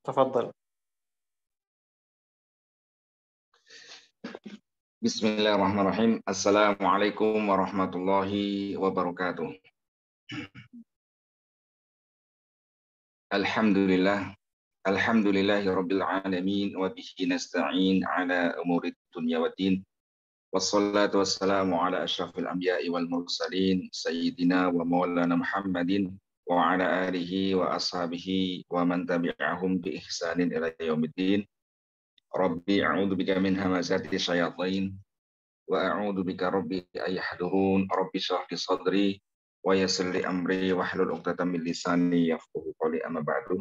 تفضل. Bismillahirrahmanirrahim. Assalamualaikum warahmatullahi wabarakatuh. Alhamdulillah. Alhamdulillahi rabbil alamin wa bihi nasta'in ala umurid dunya waddin. Wassalatu wassalamu ala asyrafil anbiya'i wal mursalin sayyidina wa maulana Muhammadin wa ala alihi wa ashabihi wa man tabi'ahum bi ihsanin ila yaumiddin. Rabbi a'udzu bika min hamazati syayatin wa a'udzu bika rabbi ayahdurun. Rabbi shrah li sadri wa yassir li amri wahlul 'uqdatam min lisani yafqahu qawli. Amma ba'du.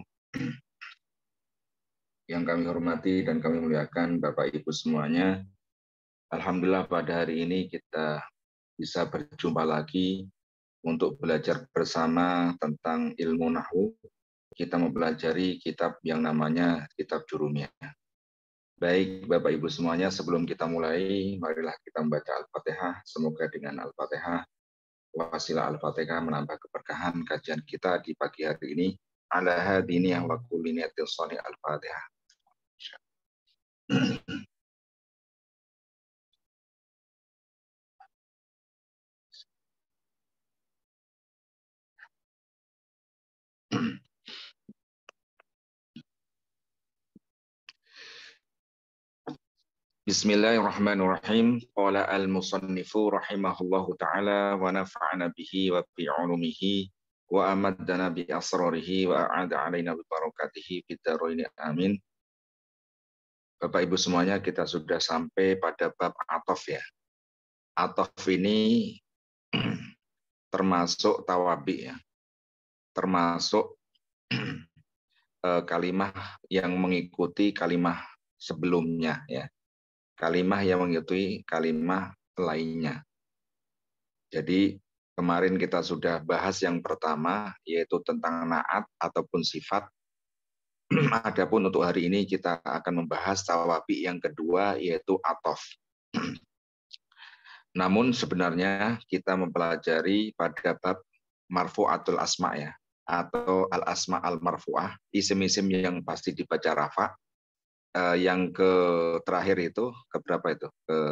Yang kami hormati dan kami muliakan Bapak Ibu semuanya, alhamdulillah pada hari ini kita bisa berjumpa lagi untuk belajar bersama tentang ilmu nahwu. Kita mempelajari kitab yang namanya Kitab Jurumiyah. Baik Bapak Ibu semuanya, sebelum kita mulai, marilah kita membaca Al-Fatihah. Semoga dengan Al-Fatihah, wasilah Al-Fatihah menambah keberkahan kajian kita di pagi hari ini. Ala hadini wa kulli niyatin shalih. Al-Fatihah. Bismillahirrahmanirrahim. Qala al-musannifu rahimahullahu ta'ala wa nafa'ana bihi wa bi 'ulumihi wa amaddana bi asrarihi wa a'ada 'alaina bi barakatihi fid dharain. Amin. Bapak Ibu semuanya, kita sudah sampai pada bab ataf ya. Ataf ini termasuk tawabi ya. Termasuk kalimah yang mengikuti kalimah sebelumnya ya. Kalimah yang mengikuti kalimah lainnya. Jadi kemarin kita sudah bahas yang pertama, yaitu tentang naat ataupun sifat. Adapun untuk hari ini kita akan membahas tawabi yang kedua, yaitu atof. Namun sebenarnya kita mempelajari pada bab marfu'atul asma ya, atau al-asma al-marfu'ah, isim-isim yang pasti dibaca rafa. Yang terakhir itu keberapa itu?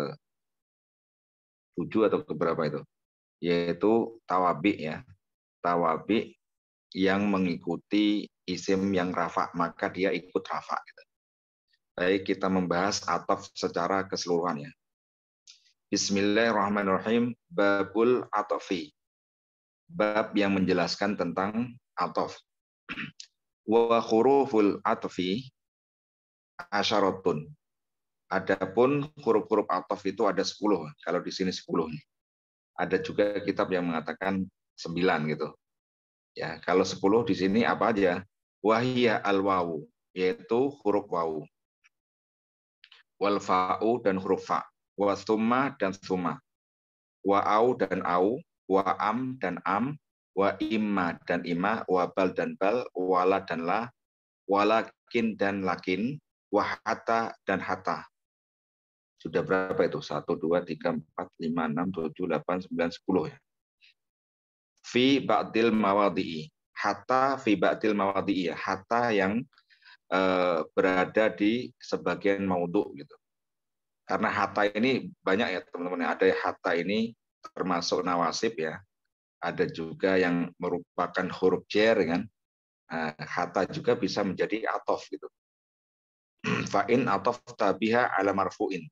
Ke-7 atau keberapa itu? Yaitu tawabi ya. Tawabi yang mengikuti isim yang rafa, maka dia ikut rafa gitu. Baik, kita membahas ataf secara keseluruhannya. Bismillahirrahmanirrahim. Babul atofi. Bab yang menjelaskan tentang atof. Wa huruful atofi asyaratun. Adapun huruf-huruf atof itu ada 10. Kalau di sini 10. Ada juga kitab yang mengatakan 9 gitu. Ya, kalau 10 di sini apa aja? Wahiyya al-wawu, yaitu huruf wawu. Wal fa'u dan huruf fa. Wa tsumma dan tsumma. Wa au dan au, wa am dan am, wa imma dan imma, wa bal dan bal, wala dan la, walakin dan lakin, wa hatta dan hatta. Sudah berapa itu? 1, 2, 3, 4, 5, 6, 7, 8, 9, 10 ya. Fi ba'dil mawadi'i. Hatta fi ba'dil mawadi'i ya. Hatta yang berada di sebagian maudhu gitu. Karena hatta ini banyak ya teman-teman. Ada hatta ini termasuk nawasib ya. Ada juga yang merupakan huruf jar kan. Hatta juga bisa menjadi atof gitu. Fa'in atof tabiha ala marfu'in.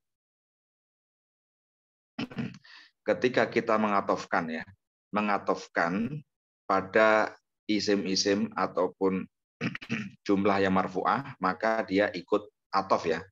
Ketika kita mengatofkan ya, mengatofkan pada isim-isim ataupun jumlah yang marfu'ah, maka dia ikut atof ya.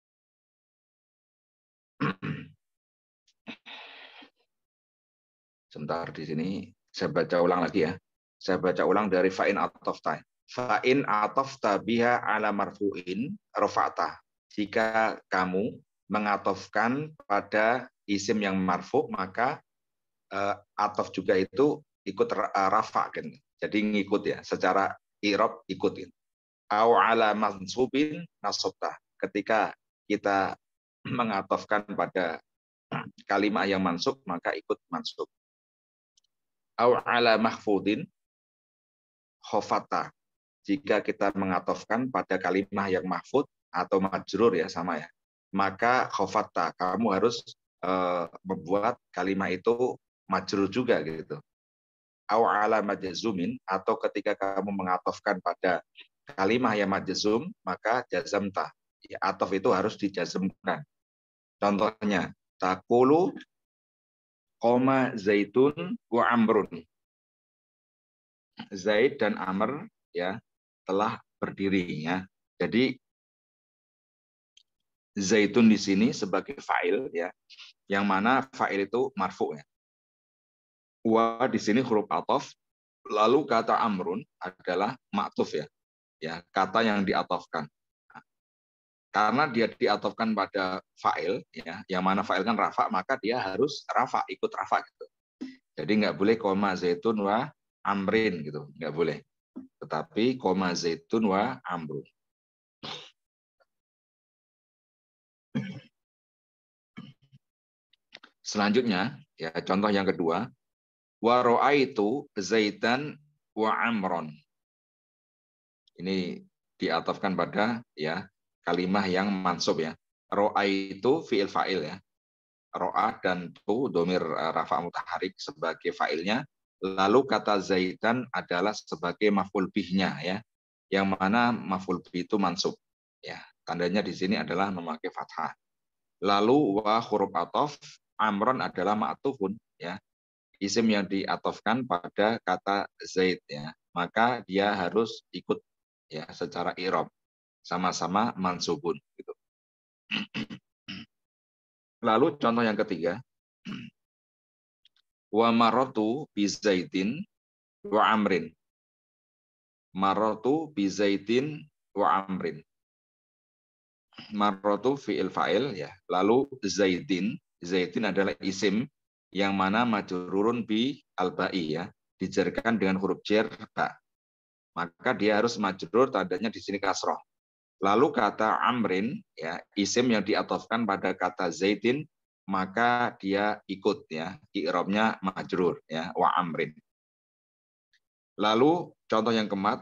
Sebentar di sini saya baca ulang lagi ya. Saya baca ulang dari fa'in atofta. Fa'in atofta biha ala marfu'in rafa'ta. Jika kamu mengatofkan pada isim yang marfu, maka atof juga itu ikut rafa kan. Jadi ngikut ya, secara i'rab ikutin. Au ala mansubin nasabta. Ketika kita mengatofkan pada kalimat yang mansub, maka ikut mansub. Au ala mahfudin khofata. jika kita mengatofkan pada kalimah yang mahfud atau majrur ya sama ya, maka khofatta, kamu harus membuat kalimah itu majrur juga gitu. Aw ala majzumin, atau ketika kamu mengatofkan pada kalimah yang majzum, maka jazamta. Ya, atof itu harus dijazmkan. Contohnya, takulu koma zaitun wa amrun. Zaid dan Amr ya telah berdiri ya. Jadi zaitun di sini sebagai fa'il ya, yang mana fa'il itu marfu ya. Wa di sini huruf atof, lalu kata amrun adalah ma'tuf ya. Ya, kata yang diatofkan. Karena dia diatofkan pada fa'il ya, yang mana fa'il kan rafa, maka dia harus rafa, ikut rafa gitu. Jadi nggak boleh koma zaitun wa amrin gitu, nggak boleh. Tetapi koma zaitun wa amrun. Selanjutnya, ya contoh yang kedua, wa ra'aitu zaitan wa amron. Ini diatofkan pada ya kalimah yang mansub ya. Ra'aitu fi'il fa'il ya. Ro'a dan tu domir rafa mutaharik sebagai fa'ilnya. Lalu kata zaitan adalah sebagai maf'ul bihnya ya. Yang mana maf'ul bih itu mansub. Ya, tandanya di sini adalah memakai fathah. Lalu wa huruf atof amron adalah ma'tufun ya. Isim yang diatofkan pada kata zaid ya. Maka dia harus ikut ya secara i'rab. Sama-sama mansubun gitu. Lalu contoh yang ketiga, wa marotu bi zaidin wa amrin. Marotu bi zaidin wa amrin. Marotu fi'il fa'il ya. Lalu zaidin, zaidin adalah isim yang mana majrurun bi al-ba'i ya, dijarkan dengan huruf jar ba. Maka dia harus majrur, tandanya di sini kasroh. Lalu kata amrin ya, isim yang diatofkan pada kata zaidin, maka dia ikut ya, i'rabnya majrur ya, wa amrin. Lalu contoh yang keempat,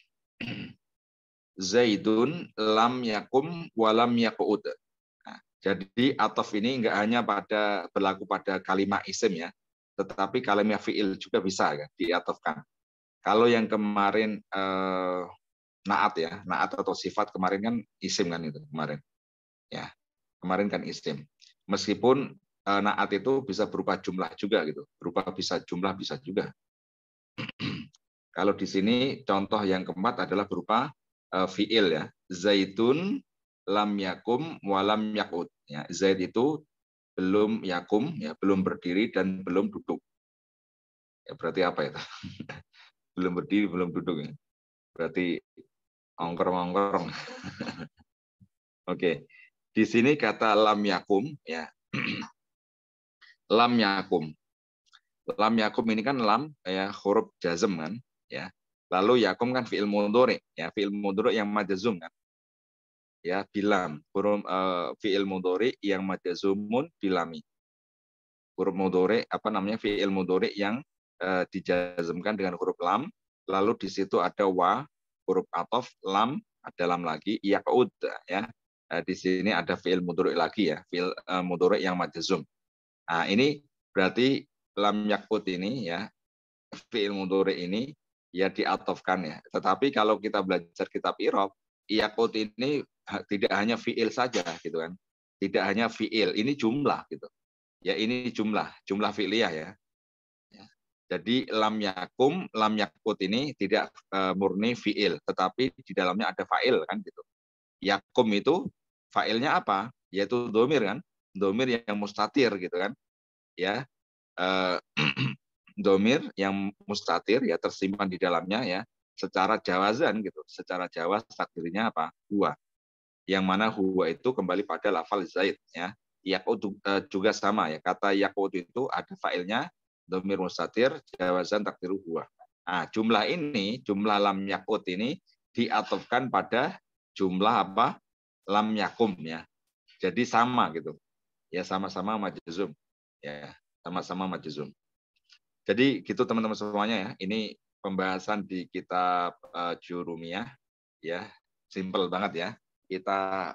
Zaidun lam yakum walam yakud. Nah, jadi atof ini enggak hanya berlaku pada kalimat isim ya, tetapi kalimat fi'il juga bisa kan, diatofkan. Kalau yang kemarin naat ya, naat atau sifat kemarin kan isim kan itu kemarin. Ya, kemarin kan isim. Meskipun naat itu bisa berupa jumlah juga gitu, berupa bisa jumlah bisa juga. Kalau di sini contoh yang keempat adalah berupa fiil ya. Zaitun lam yakum walam yakud. Ya, Zaid itu belum yakum ya, belum berdiri dan belum duduk. Ya, berarti apa itu? Belum berdiri, belum duduk ya. Berarti ongkrong-ongkrong. Oke. Di sini kata lam yakum ya. Lam yakum. Lam yakum ini kan lam ya huruf jazm kan ya. Lalu yakum kan fi'il mudhari ya, fi'il mudhari yang majzum kan. Ya, bilam, huruf fi'il mudhari yang majzumun bilami. Huruf mudhari apa namanya? Fi'il mudhari yang dijazmkan dengan huruf lam, lalu di situ ada wa, huruf athof lam, ada lam lagi, yaqud ya. Di sini ada fi'il mudhari lagi ya, fi'il mudhari yang majzum. Nah, ini berarti lam yaqud ini ya, fi'il mudhari ini ya diatofkan ya. Tetapi kalau kita belajar kitab i'rab, yaqud ini tidak hanya fi'il saja gitu kan. Tidak hanya fi'il, ini jumlah gitu. Ya ini jumlah fi'liyah ya. Ya. Jadi lam yakum, lam yakut ini tidak murni fi'il, tetapi di dalamnya ada fa'il kan gitu. Yakum itu fa'ilnya apa? Yaitu domir kan. Domir yang mustatir gitu kan. Ya. Domir yang mustatir ya tersimpan di dalamnya ya. Secara jawazan gitu. Secara jawaz takdirnya apa? Huwa. Yang mana huwa itu kembali pada lafal zaid ya. Yakut juga sama ya. Kata yakut itu ada fa'ilnya domir mustatir jawazan takdiru huwa. Nah, jumlah ini, jumlah lam yakut ini diatofkan pada jumlah apa? Lam yakum ya. Jadi sama gitu. Ya sama-sama majzum. Ya, sama-sama majzum. Jadi gitu teman-teman semuanya ya. Ini pembahasan di kitab Jurumiyah, ya, simple banget ya. Kita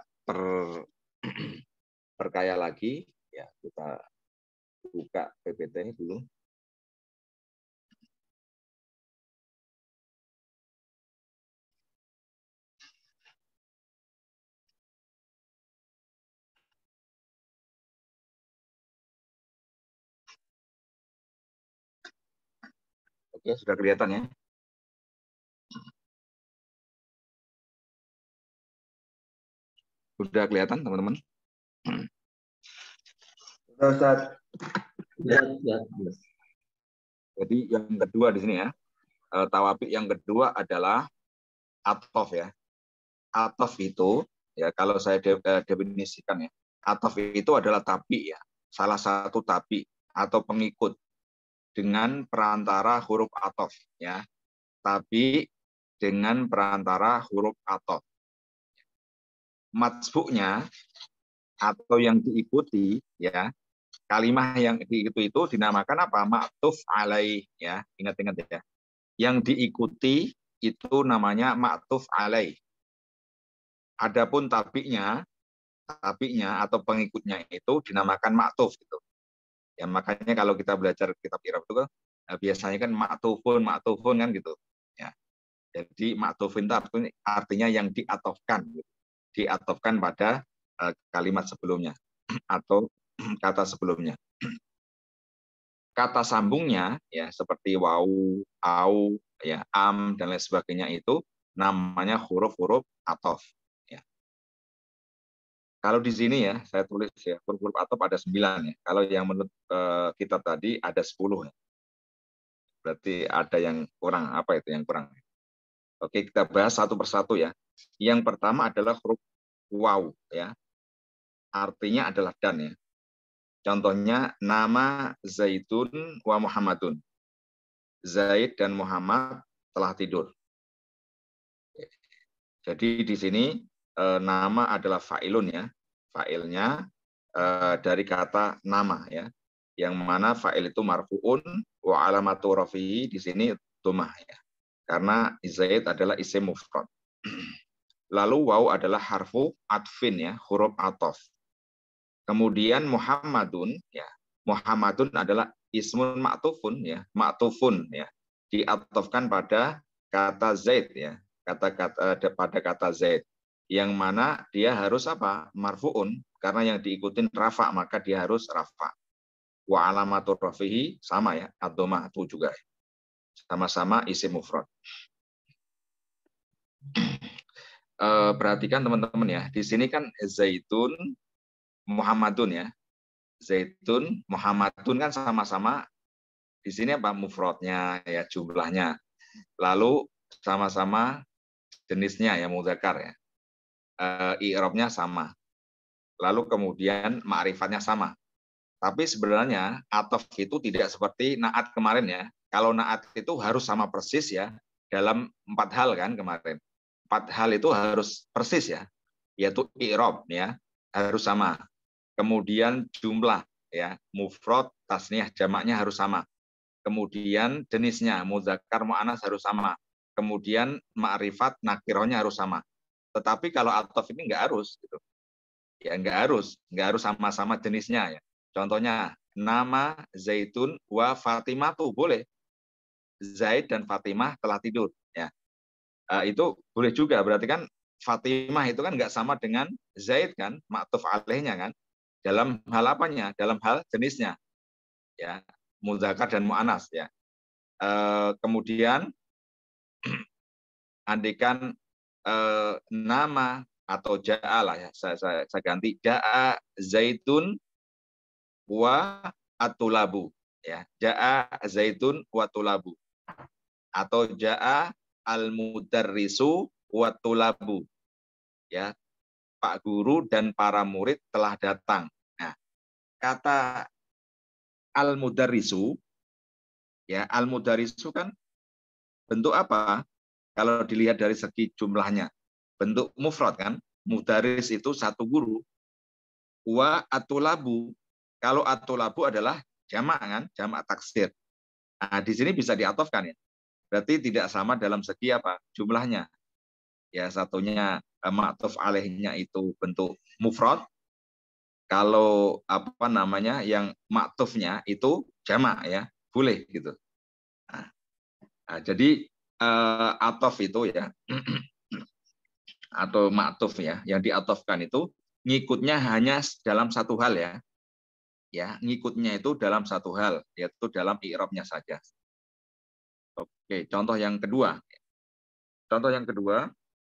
perkaya lagi, ya, kita buka PPT dulu. Oke, sudah kelihatan ya. Sudah kelihatan, teman-teman? Sudah, Ustaz. Ya. Jadi yang kedua di sini ya, tawabik yang kedua adalah atof ya. Atof itu, ya kalau saya definisikan ya, atof itu adalah tabi ya, salah satu tabi atau pengikut dengan perantara huruf atof ya. Tabi dengan perantara huruf atof. Matsbu'nya atau yang diikuti ya, kalimat yang diikuti itu dinamakan apa? Ma'tuf alaih ya. Ingat-ingat ya. Yang diikuti itu namanya ma'tuf alaih. Adapun tabinya atau pengikutnya itu dinamakan ma'tuf gitu. Ya makanya kalau kita belajar kitab i'rab itu biasanya kan ma'tufun kan gitu. Ya. Jadi ma'tufin itu artinya yang diatofkan gitu. Diatofkan pada kalimat sebelumnya atau kata sebelumnya. Kata sambungnya ya seperti wau, au, ya, am dan lain sebagainya itu namanya huruf-huruf atof. Ya. Kalau di sini ya saya tulis ya huruf-huruf atof ada 9 ya. Kalau yang menurut kita tadi ada 10 ya. Berarti ada yang kurang. Apa itu yang kurang? Oke, kita bahas satu persatu ya. Yang pertama adalah huruf waw ya. Artinya adalah dan ya. Contohnya nama Zaidun wa Muhammadun. Zaid dan Muhammad telah tidur. Jadi di sini nama adalah fa'ilun ya. Fa'ilnya dari kata nama ya. Yang mana fa'il itu marfu'un wa alamatu rafihi di sini dhammah ya. Karena Zaid adalah isim mufrad. Lalu waw adalah harfu atfin ya, huruf atof. Kemudian Muhammadun ya. Muhammadun adalah ismun ma'tufun ya, ma'tufun ya. Diatofkan pada kata Zaid ya, pada kata Zaid. Yang mana dia harus apa? Marfuun karena yang diikutin rafa maka dia harus rafa. Wa alamatur rafihi sama ya, ad-dhammah itu juga. Sama-sama isim mufrad. Perhatikan teman-teman ya, di sini kan Zaitun Muhammadun ya. Zaitun, Muhammadun kan sama-sama di sini apa mufradnya ya jumlahnya. Lalu sama-sama jenisnya ya mudzakar ya. I'rabnya sama. Lalu kemudian ma'rifatnya sama. Tapi sebenarnya atof itu tidak seperti naat kemarin ya. Kalau naat itu harus sama persis ya dalam 4 hal kan kemarin. 4 hal itu harus persis ya. Yaitu i'rab ya, harus sama. Kemudian jumlah ya, mufrad, tasniah, jamaknya harus sama. Kemudian jenisnya muzakkar, muannas harus sama. Kemudian ma'rifat, nakirohnya harus sama. Tetapi kalau atof ini nggak harus gitu. Ya nggak harus sama-sama jenisnya ya. Contohnya nama Zaitun wa Fatimah tuh boleh. Zaid dan Fatimah telah tidur ya. Itu boleh juga berarti kan Fatimah itu kan nggak sama dengan Zaid kan, ma'tuf alaihnya kan. Dalam hal apanya? Dalam hal jenisnya. Ya, muzakkar dan muannas ya. Kemudian andikan nama atau ja'a lah ya. Saya ganti ja'a Zaitun wa atulabu ya. Ja'a Zaitun wa tulabu. Atau ja'a al-mudarrisu wa tulabu. Ya. Pak guru dan para murid telah datang. Nah, kata al-mudarrisu ya, al-mudarrisu kan bentuk apa? Kalau dilihat dari segi jumlahnya, bentuk mufrad kan? Mudarris itu satu guru. Wa atulabu. Kalau atulabu adalah jamak kan? Jamak taksir. Nah, di sini bisa diatofkan ya. Berarti tidak sama dalam segi apa? Jumlahnya. Ya, satunya ma'tuf alaihnya itu bentuk mufrad. Kalau apa namanya yang ma'tufnya itu jamak ya, boleh gitu. Nah, jadi atof itu ya atau ma'tuf ya, yang diatofkan itu ngikutnya hanya dalam satu hal ya. Ya, ngikutnya itu dalam satu hal, yaitu dalam i'rabnya saja. Oke, contoh yang kedua. Contoh yang kedua,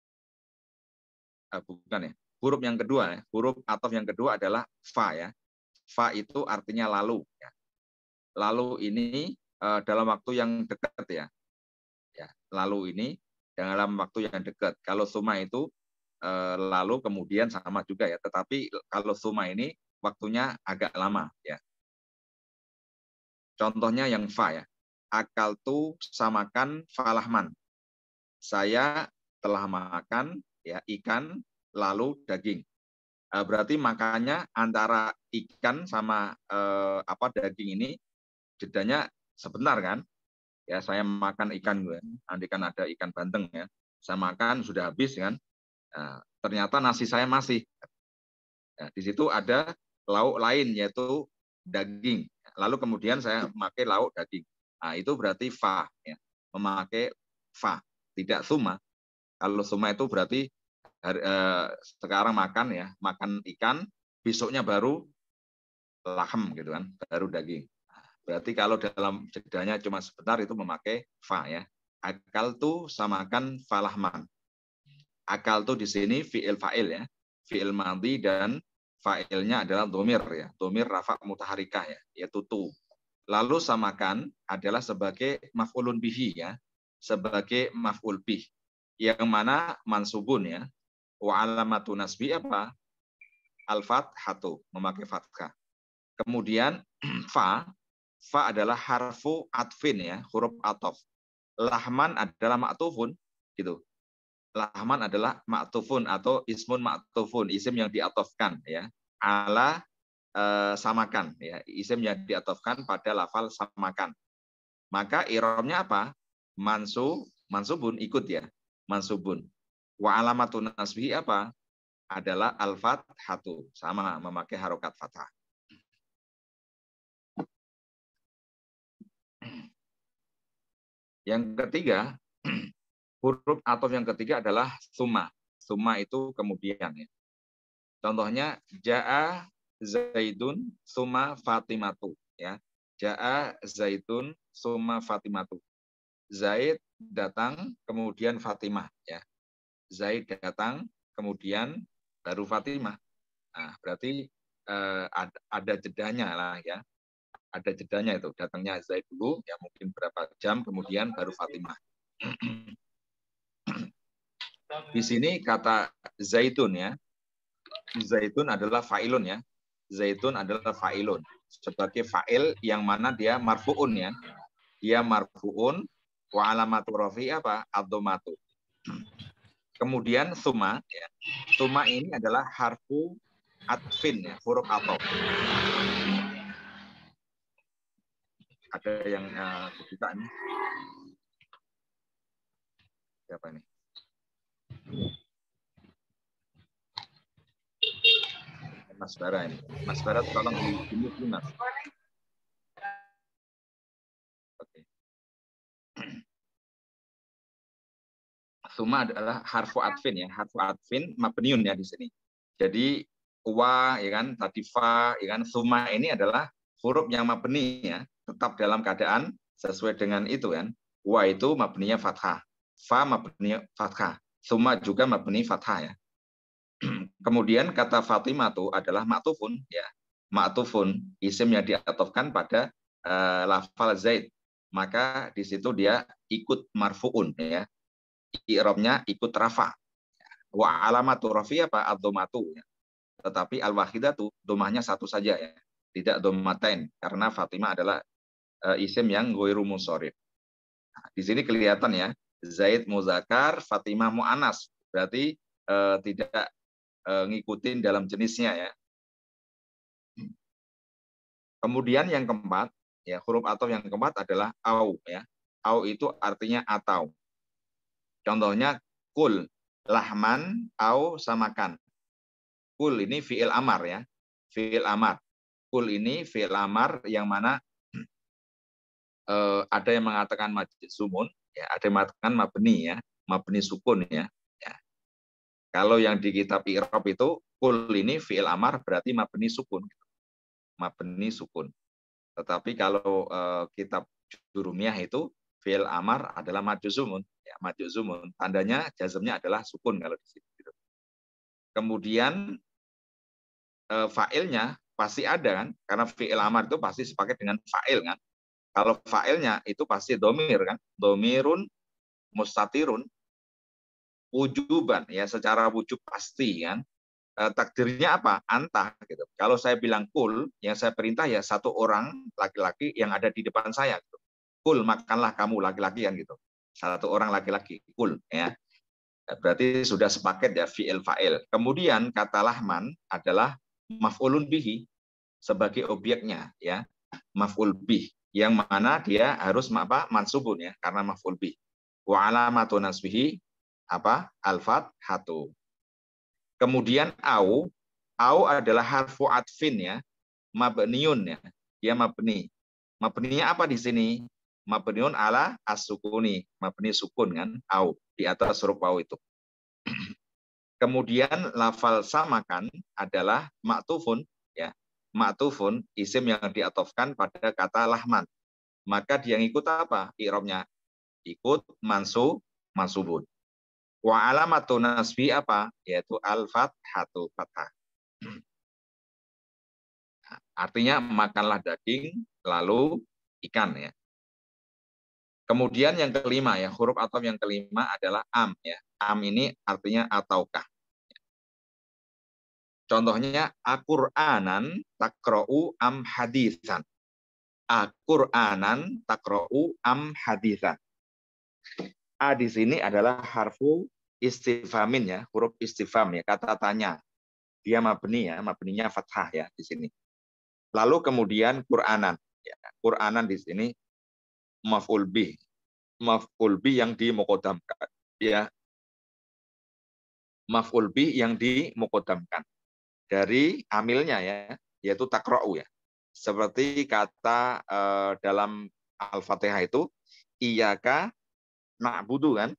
bukan ya. Huruf yang kedua ya, huruf atof yang kedua adalah fa ya. Fa itu artinya lalu ya. Lalu ini dalam waktu yang dekat ya. Ya, lalu ini dalam waktu yang dekat. Kalau suma itu lalu kemudian sama juga ya, tetapi kalau suma ini waktunya agak lama ya. Contohnya yang fa ya. Akal tu samakan falahman. Saya telah makan ya ikan lalu daging. Berarti makannya antara ikan sama daging ini jedanya sebentar kan? Ya saya makan ikan gue, nanti kan ada ikan bandeng ya. Saya makan sudah habis kan? Ternyata nasi saya masih. Nah, di situ ada lauk lain yaitu daging. Lalu kemudian saya memakai lauk daging. Nah, itu berarti fa ya. Memakai fa, tidak suma. Kalau suma itu berarti sekarang makan ya, makan ikan, besoknya baru lahem gitu kan, baru daging. Berarti kalau dalam jedanya cuma sebentar itu memakai fa ya. Akal tuh samakan falahman. Akal tuh di sini fi'il fa'il ya, fi'il madhi dan fa'ilnya adalah domir ya, domir rafa mutaharikah ya, yaitu tu. Lalu samakan adalah sebagai maf'ulun bihi ya, sebagai maf'ul bih, yang mana mansubun ya. Wa alamatu nasbi apa? Al-fathatu, memakai fathah. Kemudian fa adalah harfu atfin ya, huruf atof. Lahman adalah ma'tufun gitu. Lahman adalah ma'tufun atau ismun ma'tufun, isim yang diatofkan ya. Ala samakan ya, isim yang diatofkan pada lafal samakan. Maka i'rabnya apa? Mansubun ikut ya, mansubun. Wa alamatun nasbihi apa? Adalah al-fathatu, sama memakai harokat fathah. Yang ketiga, huruf atof yang ketiga adalah summa. Summa itu kemudian ya. Contohnya jaa Zaidun summa Fatimatu ya. Jaa Zaidun summa Fatimatu. Zaid datang kemudian Fatimah ya. Zaid datang kemudian baru Fatimah. Nah, berarti ada jedanya lah ya. Ada jedanya itu, datangnya Zaid dulu ya mungkin berapa jam kemudian baru Fatimah. Di sini kata zaitun ya. Zaitun adalah fa'ilun ya. Zaitun adalah fa'ilun. Sebagai fa'il yang mana dia marfu'un ya. Dia marfu'un wa alamatu rafi apa? Ad-dhammatu. Kemudian summa ya. Summa ini adalah harfu atfin ya, huruf ataf. Ada yang kebuka nih. Siapa ini? Mas Bara ini. Mas Bara tolong di Mas. Oke. Summa adalah harfu atfin ya, harfu atfin mabniun ya di sini. Jadi wa ya kan, tadi fa ya kan, summa ini adalah huruf yang mabni ya, tetap dalam keadaan sesuai dengan itu kan. Wa itu mabninya fathah, fa mabninya fathah, summa juga mabni fathah ya. Kemudian kata Fatimah itu adalah ma'tufun ya. Ma'tufun isim yang diatofkan pada lafal Zaid. Maka di situ dia ikut marfuun ya. I'rabnya ikut rafa. Wa alamatu rafi apa? Ad-dhammatu ya. Tetapi al-wahidatu domahnya satu saja ya. Tidak dhammatain karena Fatimah adalah isim yang ghairu munsharif. Nah, di sini kelihatan ya, Zaid muzakkar, Fatimah muannas. Berarti tidak ngikutin dalam jenisnya ya. Kemudian yang keempat, ya huruf ataf yang keempat adalah au ya. Au itu artinya atau. Contohnya kul, lahman, au samakan. Kul ini fi'il amar ya. Fi'il amar. Kul ini fi'il amar yang mana ada yang mengatakan majzumun, ya, ada yang mengatakan mabni ya, mabni sukun ya. Ya. Kalau yang di kitab i'rab itu kul ini fi'il amar berarti mabni sukun. Mabni sukun. Tetapi kalau kitab Jurumiyah itu fi'il amar adalah majzumun, ya, majzumun. Tandanya jazmnya adalah sukun kalau di situ. Gitu. Kemudian fa'ilnya pasti ada kan, karena fi'il amar itu pasti sepaket dengan fa'il kan. Kalau fa'ilnya itu pasti domir kan, domirun mustatirun wujuban ya, secara wujub pasti kan. Takdirnya apa? Anta gitu. Kalau saya bilang kul, yang saya perintah ya satu orang laki-laki yang ada di depan saya gitu. Kul, makanlah kamu laki-laki kan gitu. Satu orang laki-laki, kul ya. Berarti sudah sepaket ya fi'il fa'il. Kemudian kata lahman adalah maf'ulun bihi sebagai objeknya ya. Maf'ul bih yang mana dia harus apa? Mansubun ya karena maf'ul bih. Wa alamatu nasbihi apa? Al-fathatu. Kemudian au adalah harfu atfin ya, mabniun ya. Dia mabni. Mabninya apa di sini? Mabniun ala as-sukuni, mabni sukun kan, au di atas huruf au itu. Kemudian lafal samakan adalah maktufun ya. Maktufun isim yang diatofkan pada kata lahman. Maka dia ngikut apa? I'rabnya ikut mansubun. Wa alamatu nasbi apa? Yaitu al-fathatu, fathah. Artinya makanlah daging lalu ikan ya. Kemudian yang kelima ya, huruf ataf yang kelima adalah am ya. Am ini artinya ataukah. Contohnya Al-Qur'anan takra'u am hadisan. Al-Qur'anan takra'u am hadisan. A di sini adalah harfu istifamin ya, huruf istifham ya, kata tanya. Dia mabni ya, mabninya fathah ya di sini. Lalu kemudian Qur'anan ya. Qur'anan di sini maf'ul bih. Maf'ul bih yang dimuqaddamkan ya. Maf'ul bih yang dimuqaddamkan dari amilnya ya, yaitu takra'u ya. Seperti kata dalam Al-Fatihah itu iyyaka na'budu kan?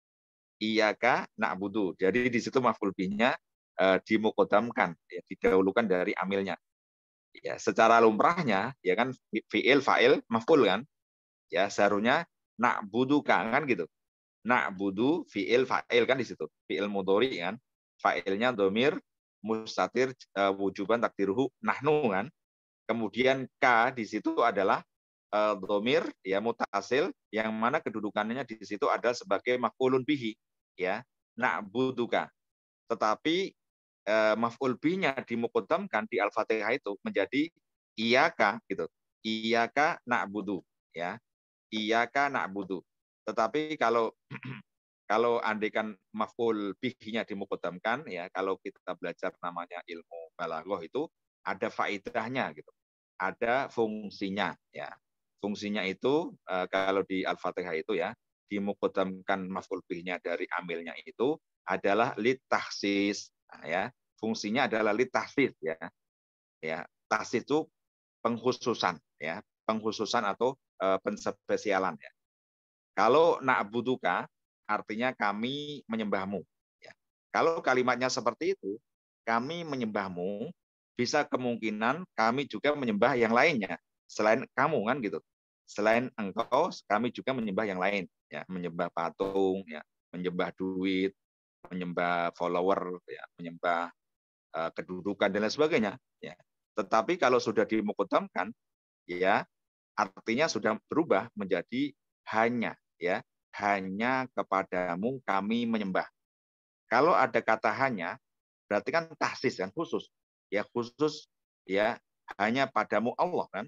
Iyyaka na'budu. Jadi di situ maf'ul bihnya dimuqaddamkan ya, didahulukan dari amilnya. Ya, secara lumrahnya ya kan fi'il fa'il maf'ul kan? Ya, seharusnya na'buduka kan gitu. Na'budu fi'il fa'il kan di situ. Fi'il mudhari kan. Fa'ilnya domir mustatir wujuban takdiruhu nahnu kan. Kemudian ka di situ adalah domir ya mutasil yang mana kedudukannya di situ adalah sebagai maf'ulun bihi ya. Na'buduka. Tetapi maf'ul bihi-nya dimuqaddamkan di Al-Fatihah itu menjadi iyyaka gitu. Iyyaka na'budu ya. Iyyaka na'budu. Tetapi kalau kalau andaikan maf'ul bihi-nya dimuqaddamkan ya, kalau kita belajar namanya ilmu balaghah itu ada faedahnya gitu. Ada fungsinya ya. Fungsinya itu kalau di Al-Fatihah itu ya, dimuqaddamkan maf'ul bihi-nya dari amilnya itu adalah litahsis. Nah, ya, fungsinya adalah litahsis ya. Ya, tahsis itu pengkhususan ya, pengkhususan atau penspesialan ya. Kalau na'buduka artinya kami menyembahmu. Ya. Kalau kalimatnya seperti itu, kami menyembahmu, bisa kemungkinan kami juga menyembah yang lainnya selain kamu kan gitu. Selain engkau, kami juga menyembah yang lain, ya, menyembah patung, ya, menyembah duit, menyembah follower, ya, menyembah kedudukan dan lain sebagainya. Ya. Tetapi kalau sudah dimuqaddamkan, ya artinya sudah berubah menjadi hanya ya, hanya kepadamu kami menyembah. Kalau ada kata hanya berarti kan tahsis kan, khusus. Ya khusus ya, hanya padamu Allah kan.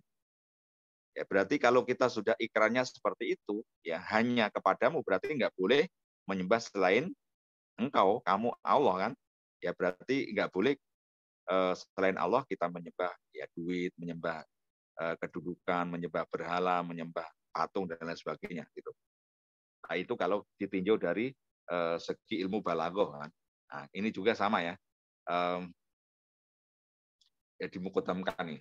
Ya berarti kalau kita sudah ikrarnya seperti itu, ya hanya kepadamu berarti nggak boleh menyembah selain engkau, kamu Allah kan. Ya berarti nggak boleh selain Allah kita menyembah ya duit, menyembah kedudukan, menyembah berhala, menyembah patung dan lain sebagainya gitu. Nah, itu kalau ditinjau dari segi ilmu balaghah kan. Nah, ini juga sama ya. Ya dimukodamkan nih.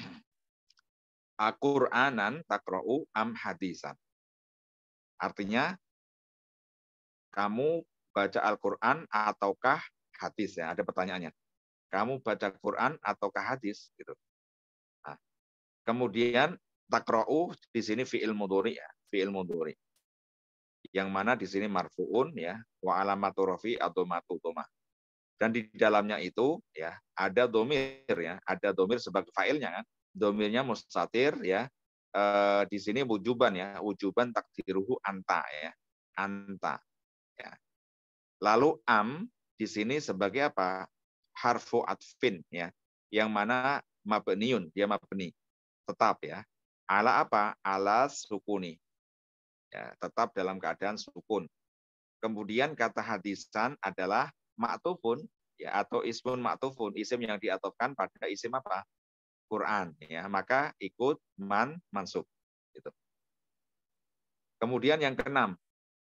Qur'anan takra'u am hadisan. Artinya kamu baca Al-Qur'an ataukah hadis ya? Ada pertanyaannya. Kamu baca Quran ataukah hadis gitu. Nah, kemudian takra'u di sini fi'il mudhari ya, fi'il mudhari. Yang mana di sini marfu'un ya, wa alamatu rafi atau matu dhamma. Dan di dalamnya itu ya ada domir ya, ada domir sebagai fa'ilnya kan. Domirnya mustatir ya. Di sini wujuban ya, wujuban takdiruhu anta ya, anta ya. Lalu am di sini sebagai apa? Harfu atfin ya, yang mana mabniun, dia mabni tetap ya. Ala apa? Ala sukuni ya, tetap dalam keadaan sukun. Kemudian kata hadisan adalah ma'tufun ya, atau ismun ma'tufun, isim yang diatofkan pada isim apa? Quran ya, maka ikut mansub gitu. Kemudian yang keenam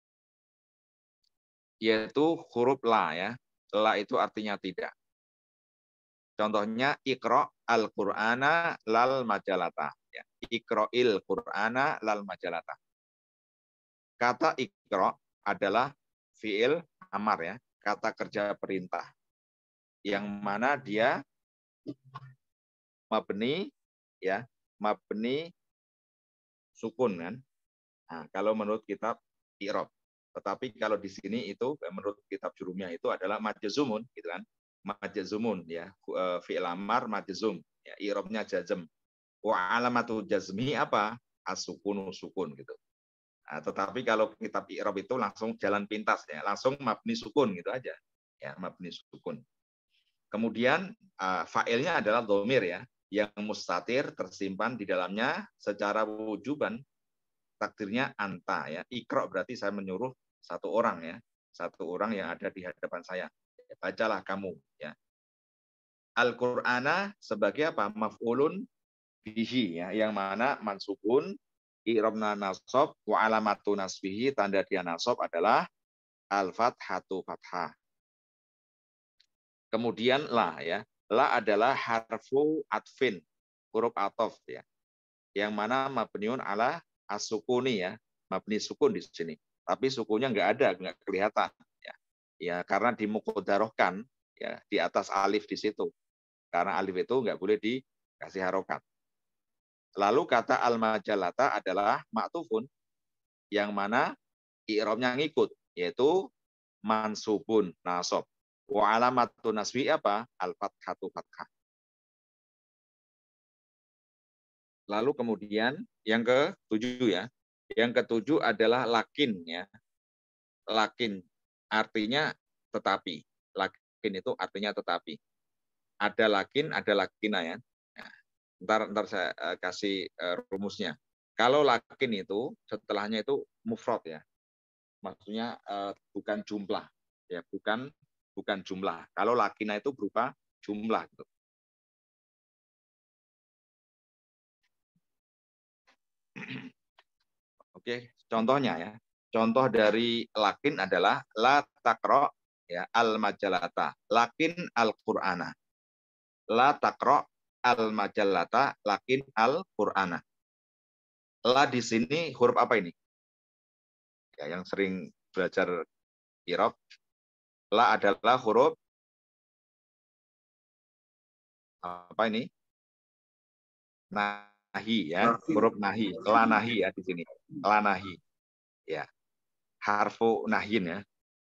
yaitu huruf la ya. La itu artinya tidak. Contohnya ikra al-Qur'ana lal majalata ya. Ikra'il Qur'ana lal majalata. Kata ikra adalah fi'il amar ya, kata kerja perintah. Yang mana dia mabni ya, mabni sukun kan. Nah, kalau menurut kitab i'rab. Tetapi kalau di sini itu menurut kitab Jurumiyah itu adalah majzumun gitu kan. Majzumun ya, fi'il amar majzum ya, i'rabnya jazm. Wa alamatu jazmi apa? As-sukunu sukun gitu. Nah, tetapi kalau kitab i'rab itu langsung jalan pintas ya, langsung mabni sukun gitu aja. Ya, mabni sukun. Kemudian fa'ilnya adalah dhamir ya, yang mustatir tersimpan di dalamnya secara wujuban takdirnya anta ya. Ikra berarti saya menyuruh satu orang ya, satu orang yang ada di hadapan saya. Ya, bacalah kamu ya. Al-Qur'ana sebagai apa? Maf'ulun bihi ya, yang mana mansubun i'rabna nasab wa alamatu nasbihi, tanda dia nasab adalah al-fathatu fathah. Kemudian la ya. La adalah harfu atfin, huruf atof ya. Yang mana mabniun ala as-sukuni ya, mabni sukun di sini. Tapi sukunya nggak ada, nggak kelihatan ya. Ya karena dimuqaddarahkan ya di atas alif di situ. Karena alif itu nggak boleh dikasih harokat. Lalu kata al-majalata adalah maktufun yang mana i'rabnya ngikut, yaitu mansubun nasab. Wa alamatu nasbi apa? Al-fathatu fathah. Lalu kemudian yang ke-7 ya. Yang ke-7 adalah lakin ya. Lakin artinya tetapi. Lakin itu artinya tetapi. Ada lakin, ada lakina ya. Ntar saya kasih rumusnya. Kalau lakin itu setelahnya itu mufrad ya. Maksudnya bukan jumlah ya, bukan jumlah. Kalau lakina itu berupa jumlah gitu. Oke, contohnya ya. Contoh dari lakin adalah la taqra ya al majalata, lakin al qur'ana. La taqra al majalata, lakin al qur'ana. La di sini huruf apa ini? Ya, yang sering belajar i'rab, la adalah huruf apa ini? Nahi ya, huruf nahi, la nahi ya di sini. La nahi. Ya. Harfu nahin ya.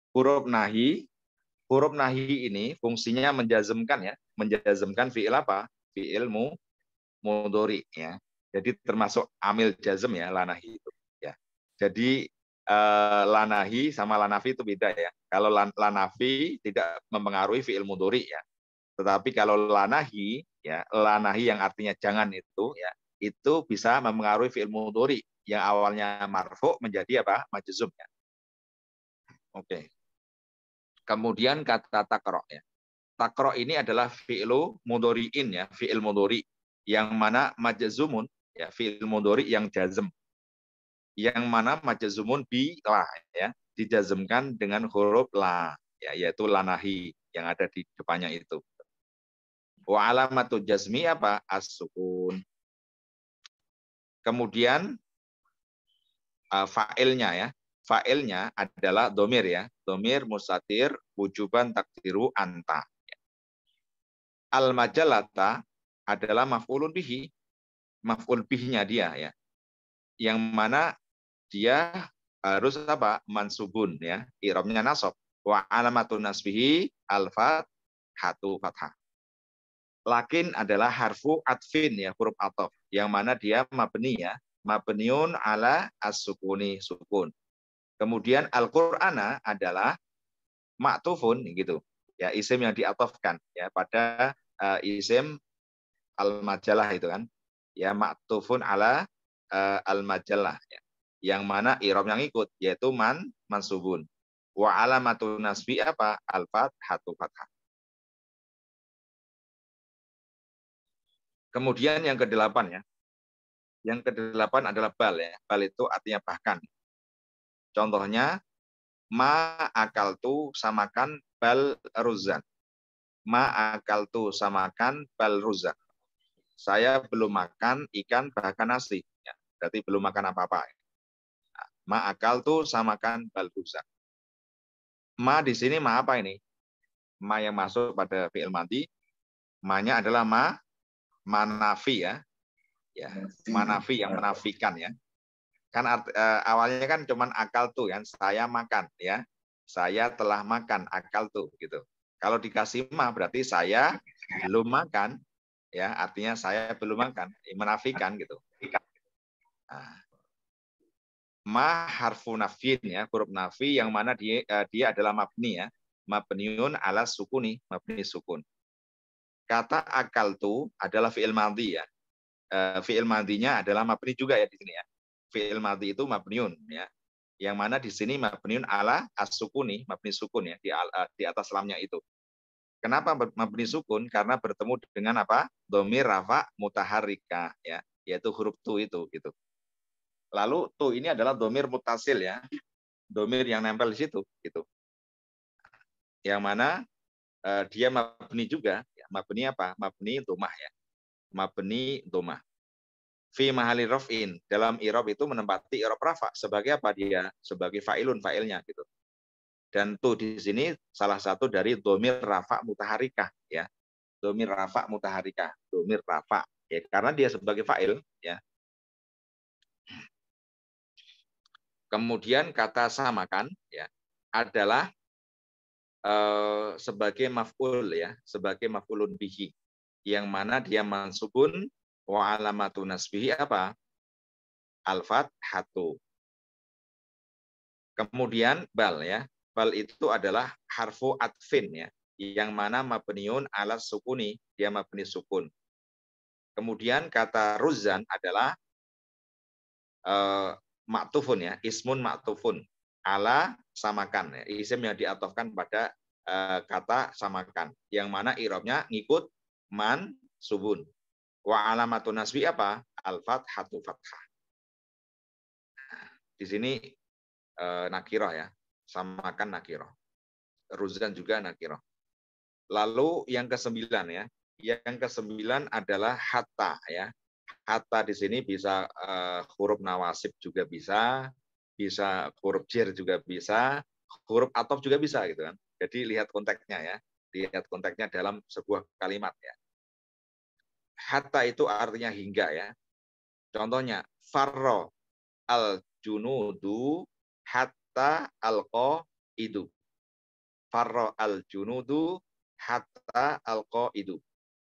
Huruf nahi ini fungsinya menjazmkan ya, menjazmkan fi'il apa? Fi'il mudhari ya. Jadi termasuk amil jazm ya, la nahi itu ya. Jadi la nahi sama la nafi itu beda ya. Kalau la nafi tidak mempengaruhi fi'il mudhari ya. Tetapi kalau la nahi ya, la nahi yang artinya jangan itu ya, itu bisa mempengaruhi fi'il mudhari yang awalnya marfu menjadi apa? Majzum ya. Oke. Kemudian kata takro ya. Takro ini adalah fi'lu mudhari'in ya, fi'il mudhari yang mana majzumun ya, fi'il mudhari yang jazm. yang mana majzumun bi la ya, dijazmkan dengan huruf la ya, yaitu lanahi yang ada di depannya itu. Wa alamatu jazmi apa? As-sukun. Kemudian fa'ilnya ya. Fa'ilnya adalah domir ya. Domir mustatir wujuban takdiru anta. Al-majalata adalah maf'ulun bihi. Maf'ul bihnya dia ya. Yang mana dia harus apa? Mansubun ya. I'rabnya nasab. Wa alamatun nasbihi al-fathatu fathah. Lakin adalah harfu atfin ya, huruf ataf. Yang mana dia mabni ya. Mabniun ala as-sukuni sukun. Kemudian Al-Qur'ana adalah maktufun gitu. Ya, isim yang diatofkan ya pada isim al-majalah itu kan. Ya, maktufun ala al-majalah ya. Yang mana i'rab yang ikut yaitu mansubun. Wa alamatun nasbi apa? Al-fathatu fathah. Kemudian yang ke-8 ya. Yang ke-8 adalah bal ya. Bal itu artinya bahkan. Contohnya ma akaltu samakan bal ruzan. Ma akaltu samakan bal ruzan. Saya belum makan ikan bahkan nasi. Ya, berarti belum makan apa-apa. Ma akaltu samakan bal ruzan. Ma di sini ma apa ini? Ma yang masuk pada fi'il madhi. Ma-nya adalah manafi ya. Ya, manafi yang menafikan ya. Kan awalnya kan cuman akal tuh kan, saya makan ya. Saya telah makan akal tuh gitu. Kalau dikasih ma berarti saya belum makan ya, artinya saya belum makan, menafikan gitu. Nah, ma harfu nafyin ya, huruf nafi yang mana dia adalah mabni ya. Mabniun ala sukuni, mabni sukun. Kata akal tuh adalah fi'il madhi ya. Fi'il madhinya adalah mabni juga ya di sini ya. Fi'il madhi itu mabniun ya. Yang mana di sini mabniun ala as-sukuni, mabni sukun ya di atas lamnya itu. Kenapa mabni sukun? Karena bertemu dengan apa? Dhamir rafa mutaharrika ya, yaitu huruf tu itu gitu. Lalu tu ini adalah dhamir mutasil ya. Dhamir yang nempel di situ gitu. Yang mana dia mabni juga, ya. Mabni apa? Mabni dhammah ya. Mabni dhammah. Fi mahali raf'in, dalam i'rab itu menempati i'rab rafa sebagai apa dia? Sebagai fa'ilun, fa'ilnya gitu. Dan tu di sini salah satu dari dhamir rafa mutaharikah ya. Dhamir rafa mutaharikah, dhamir rafa ya, karena dia sebagai fa'il ya. Kemudian kata samakan ya adalah sebagai maf'ul ya, sebagai maf'ulun bihi yang mana dia mansubun wa alamatun nasbihi apa? Al-fathatu. Kemudian bal ya. Bal itu adalah harfu atfin ya, yang mana mabniun ala sukuni, dia mabni sukun. Kemudian kata ruzan adalah maktufun ya, ismun maktufun ala samakan ya, isim yang diatofkan pada kata samakan, yang mana i'rabnya ngikut man subun. Wa alamatun nasbi apa? Al-fathatu fathah. Di sini nakirah ya, samakan nakirah. Ruzan juga nakirah. Lalu yang ke-9 ya. Yang ke-9 adalah hatta ya. Hatta di sini bisa huruf nawasib juga bisa huruf jer juga bisa, huruf ataf juga bisa gitu kan. Jadi lihat konteksnya ya. Lihat konteksnya dalam sebuah kalimat ya. Hatta itu artinya hingga ya. Contohnya farro al-junudu hatta al-qaidu. Farro al-junudu hatta al-qaidu.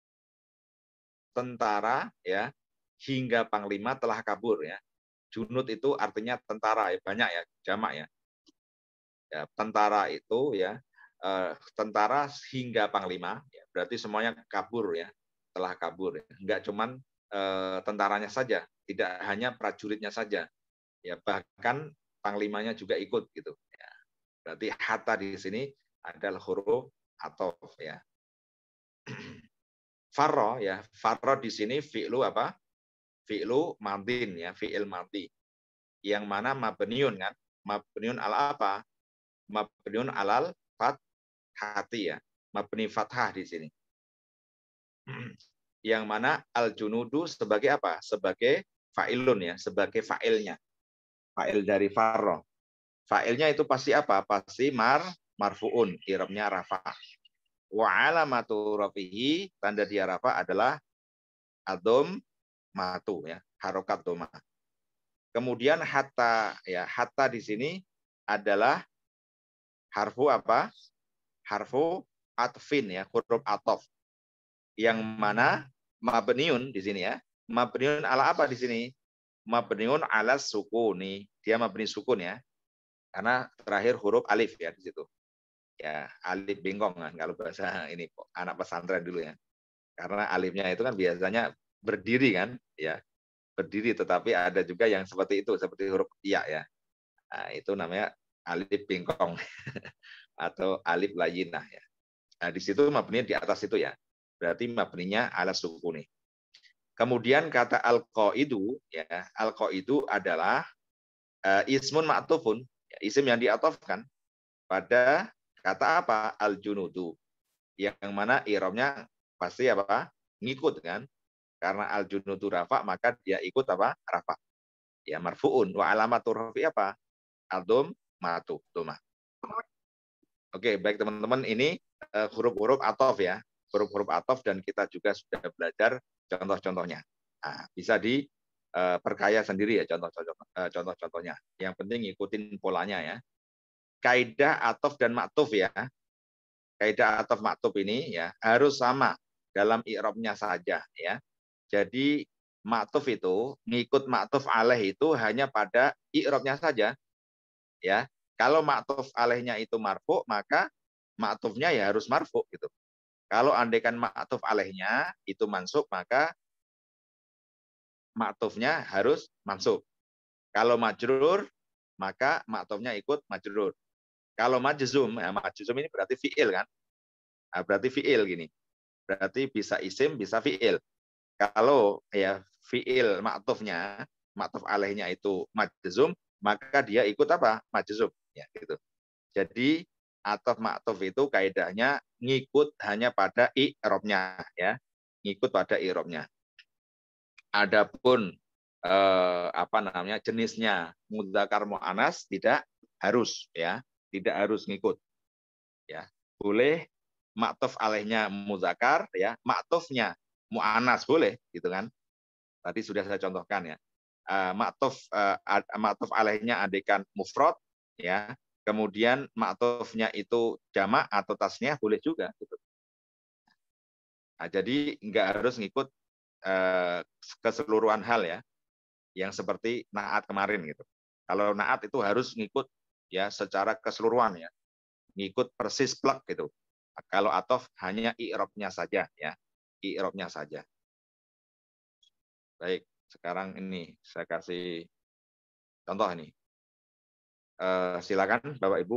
Tentara ya hingga panglima telah kabur ya. Junud itu artinya tentara ya, banyak ya, jamak ya. Ya tentara itu ya tentara hingga panglima ya, berarti semuanya kabur ya, telah kabur ya. Enggak cuman tentaranya saja, tidak hanya prajuritnya saja. Ya bahkan panglimanya juga ikut gitu ya. Berarti hatta di sini adalah huruf ataf ya. Farro ya, farro di sini fi'lu apa? Fi'lu madin ya, fi'il madhi. yang mana mabniun kan? Mabniun ala apa? Mabniun alal fathati ya. Mabni fathah di sini. Yang mana al-junudu sebagai apa? Sebagai fa'ilun ya, sebagai fa'ilnya. Fa'il dari farro. Fa'ilnya itu pasti apa? Pasti marfuun, i'rabnya rafa. Wa alamatu rafihi, tanda dia rafa adalah adom matu ya, harokat doma. Kemudian hatta ya, hatta di sini adalah harfu apa? Harfu atfin ya, huruf atof. Yang mana mabniun di sini ya. Mabniun ala apa di sini? Mabniun ala sukuni. Dia mabni sukun ya. Karena terakhir huruf alif ya di situ. Ya, alif bengkong kan kalau bahasa ini anak pesantren dulu ya. Karena alifnya itu kan biasanya berdiri kan, ya. Berdiri, tetapi ada juga yang seperti itu, seperti huruf iya ya. Nah, itu namanya alif bengkong atau alif layinah ya. Nah, di situ mabni di atas itu ya. Berarti mabninya ala sukuni. Kemudian kata al-qaidu ya, al-qaidu adalah ismun ma'tufun, ya, isim yang diatofkan pada kata apa? Al-junudu. Yang mana i'rabnya pasti apa? Ngikut kan? Karena al-junudu rafa, maka dia ikut apa? Rafa. Ya, marfuun. Wa alamatur rafi apa? Al-dom matu. Doma. Oke, baik teman-teman. Ini huruf-huruf atof ya. Huruf-huruf atof, dan kita juga sudah belajar contoh-contohnya. Nah, bisa diperkaya sendiri ya contoh-contohnya. Yang penting ikutin polanya ya. Kaidah atof dan maktuf ya. Kaidah atof maktuf ini ya harus sama dalam i'rabnya saja ya. Jadi maktuf itu ngikut maktuf alaih itu hanya pada i'rabnya saja ya. Kalau maktuf alaihnya itu marfu, maka maktufnya ya harus marfu gitu. Kalau andaikan maktuf alaihnya itu mansub, maka maktufnya harus mansub. Kalau majrur, maka maktufnya ikut majrur. Kalau majzum, ya majzum ini berarti fi'il kan? Nah, berarti fi'il gini. Berarti bisa isim, bisa fi'il. Kalau ya fi'il maktufnya, maktuf alaihnya itu majzum, maka dia ikut apa? Majzum ya gitu. Jadi ataf maktuf itu kaidahnya ngikut hanya pada i'rabnya ya. Ngikut pada i'rabnya. Adapun apa namanya jenisnya mudzakkar muannas tidak harus ya, tidak harus ngikut ya. Boleh maktuf alaihnya mudzakkar ya, maktufnya muannas boleh gitu kan. Tadi sudah saya contohkan ya. Maktuf alaihnya andaikan mufrad ya. Kemudian maktufnya itu jamak atau tasniah boleh juga gitu. Nah, jadi nggak harus ngikut keseluruhan hal ya. Yang seperti naat kemarin gitu. Kalau naat itu harus ngikut ya secara keseluruhan ya. Ngikut persis plek gitu. Kalau atof hanya i'rabnya saja ya. I'rabnya saja. Baik, sekarang ini saya kasih contoh ini. Silakan Bapak Ibu.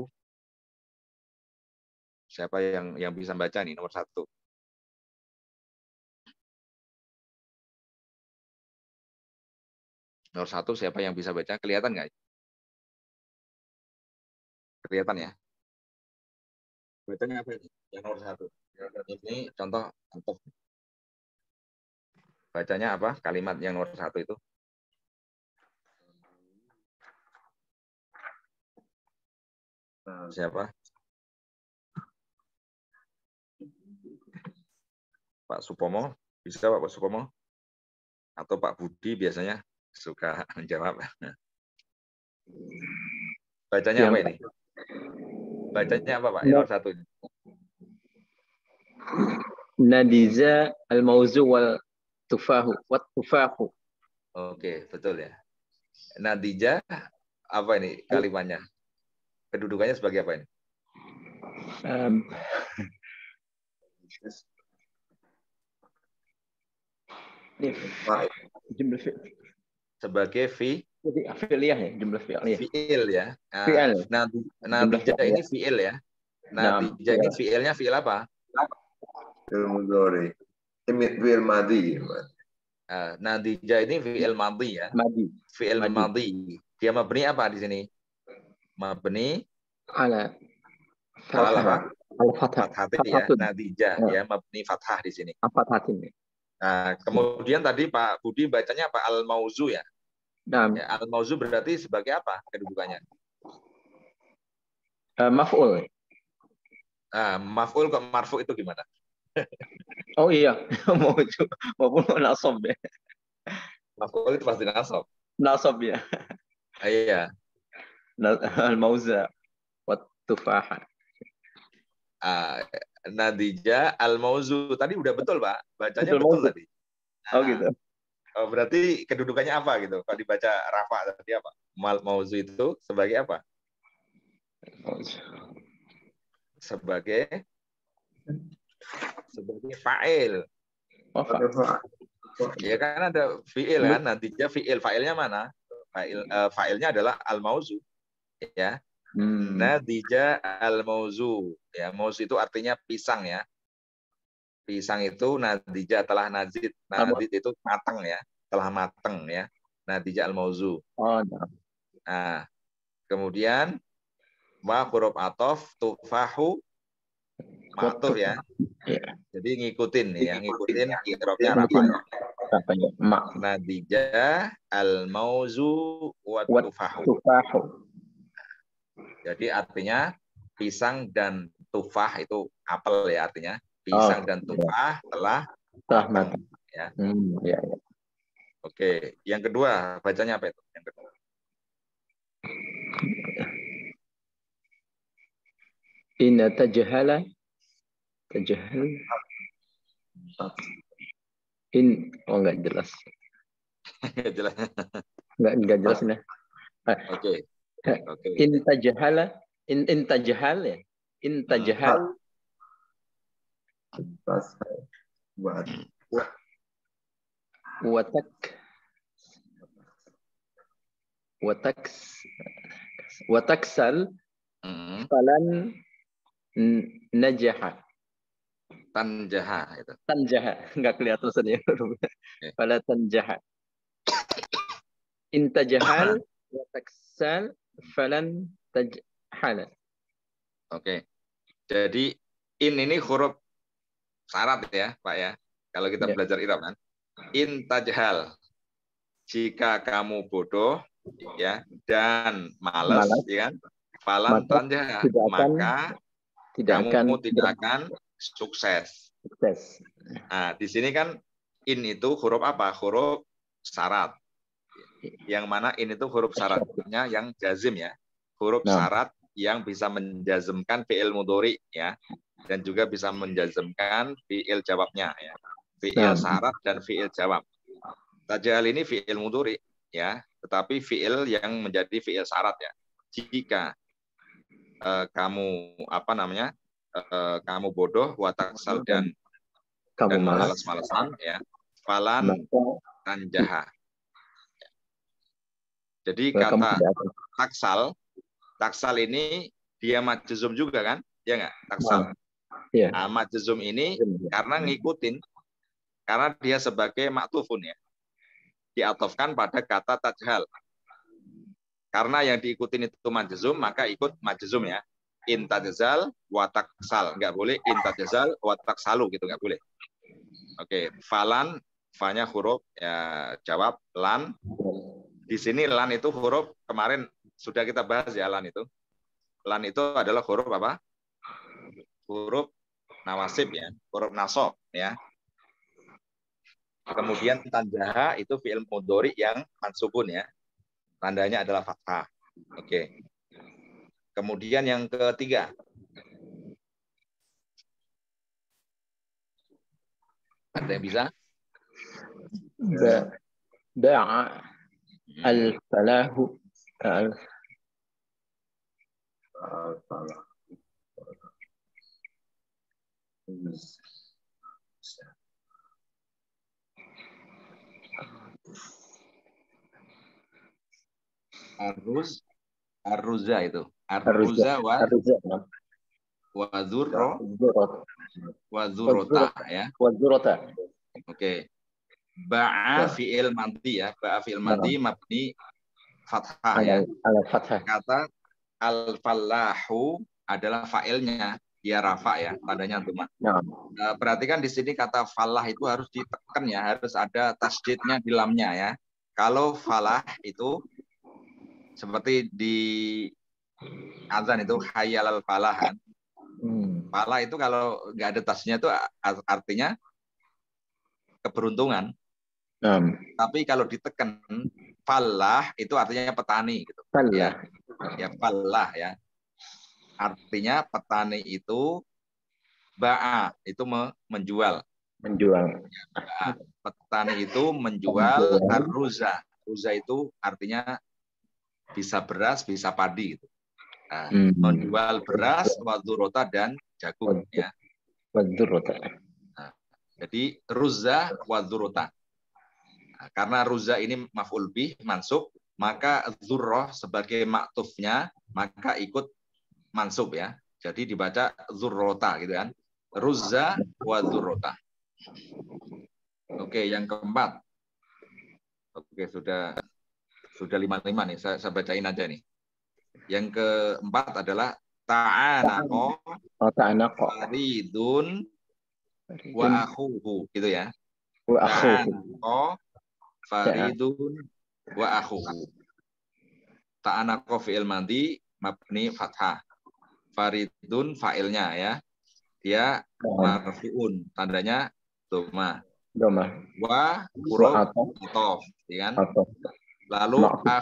Siapa yang bisa baca nih nomor 1? Nomor 1 siapa yang bisa baca? Kelihatan nggak? Kelihatan ya? Bacanya apa ini? Yang nomor 1. Ini contoh atof. Bacanya apa? Kalimat yang nomor 1 itu. Siapa? Pak Supomo, bisa Pak Supomo? Atau Pak Budi biasanya suka menjawab. Bacanya apa ini? Bacanya apa Pak? Yang nomor 1 ini. Nadiza al-mauzu wal tufahu wat tufahu. Oke, betul ya. Nadija apa ini kalimatnya? Kedudukannya sebagai apa ini? Sebagai fi'liyah ya, jumlah fi'liyah. Fi'il ya. Fi'il. Nadija ini fi'il ya. Nadija ini fi'ilnya fi'il apa? Fi'il mudhari. Fi'il madhi. Nadija ini fi'il madhi ya. Madhi. Fi'il madhi. Dia mabni apa di sini? Mabni على alal apa? الفتح Fathati ya, nadija ya, mabni fathah di sini. الفتحة. Nah, kemudian tadi Pak Budi bacanya apa? Al-mauzu ya. نعم. Ya, al-mauzu berarti sebagai apa kedudukannya? مفعول. Maf'ul kok marfu itu gimana? Oh iya, موجود مفعول نصب Maf'ul itu pasti nasab. نصب ya. Iya. الموزة والتفاحة. Nadija al-mauzu tadi udah betul Pak, bacanya Betul, betul mauzu. tadi. Oh gitu. Oh, berarti kedudukannya apa gitu? Kalau dibaca rafa tadi apa? Mauzu itu sebagai apa? Sebagai fa'il. Oh, Ya kan ada fi'il kan, nadija fi'il, fa'ilnya mana? Fa'ilnya adalah al-mauzu. Ya. Nadija al-mauzu. Ya, mauzu itu artinya pisang ya. Pisang itu nadija telah nazid. Nazid itu matang ya, telah matang ya. Nadija al-mauzu. Oh, nah, kemudian wa huruf atof tufahu ma'tuf ya. Jadi ngikutin ya, ngikutin i'rabnya rafa ya. Nadija al-mauzu wa tufahu. Jadi artinya pisang dan tufah itu apel ya artinya. Pisang dan tufah telah matang ya. Ya. Oke, yang kedua bacanya apa itu? Yang kedua. Inna tajhala enggak jelas. Enggak jelas nih. Oke. In tajhala ya. In tajhal wataksal falan najaha. Tanjaha itu. Tanjaha, enggak kelihatan tadi. Fala tanjaha. In tajhal wa taksal falan tajhala. Oke. Jadi ini huruf syarat ya, Pak ya. Kalau kita belajar i'rab kan. In tajhal. Jika kamu bodoh ya dan malas ya kan. Falan tanjaha. Maka kamu tidak akan sukses. Nah, di sini kan in itu huruf apa? Huruf syarat. Yang mana in itu huruf syaratnya yang jazim ya. Huruf syarat yang bisa menjazmkan fi'il mudhari ya. Dan juga bisa menjazmkan fi'il jawabnya ya. Fi'il syarat dan fi'il jawab. Tajhal ini fi'il mudhari ya, tetapi fi'il yang menjadi fi'il syarat ya. Jika kamu kamu bodoh, wataksal dan malas-malasan ya, falan tanjaha. Jadi kata taksal ini dia majzum juga kan? Ya enggak? Taksal. Nah, majzum ini karena ngikutin, karena dia sebagai maktufun ya. Diatofkan pada kata tajhal. Karena yang diikutin itu majzum, maka ikut majzum ya. Intajzal wataksal, nggak boleh intajzal wataksalu gitu, nggak boleh. Oke, falan, fa-nya huruf ya jawab, lan. Di sini lan itu huruf kemarin sudah kita bahas ya, lan itu. Lan itu adalah huruf apa? Huruf nawasib ya, huruf nasab ya. Kemudian tanjaha itu fi'il mudhari yang mansubun ya. Tandanya adalah fathah. Oke. Kemudian yang ketiga. Ada yang bisa? Ba'a al-falahu Arruza itu. Arruza wa dzurrota ya. Oke. Ba'a fi'il madhi ya. Ba'a fi'il madhi mabni fathah ya. Fathah. Kata al-falahu adalah fa'ilnya, dia rafa ya, tandanya dhamma. Nah. Perhatikan di sini kata falah itu harus ditekan ya, harus ada tasydidnya di lamnya ya. Kalau falah itu seperti di azan itu hayyalal falah kan. Falah itu kalau nggak ada tasnya itu artinya keberuntungan. Tapi kalau ditekan falah itu artinya petani gitu. Falah. Ya falah ya. Artinya petani itu ba'a itu menjual. Ya, petani itu menjual ar-ruza. Ruza itu artinya bisa beras, bisa padi gitu. Nah, menjual beras, wadurota dan jagung ya. Wadurota. Nah, jadi ruza wadurota. Nah, karena ruza ini maf'ul bih mansub, maka dzurrah sebagai maktufnya maka ikut mansub ya. Jadi dibaca dzurrota gitu kan. Ruza wadurota. Oke, yang keempat. Oke, sudah 55 nih. Saya bacain aja nih. Yang keempat adalah ta'anaqo faridun wa akhuhu gitu ya. Ta'anaqo faridun wa akhuhu. Ta'anaqo fi'il madhi mabni fathah. Faridun fa'ilnya ya. Dia marfu'un, tandanya dhamma. Wa huruf athof, ya kan? Lalu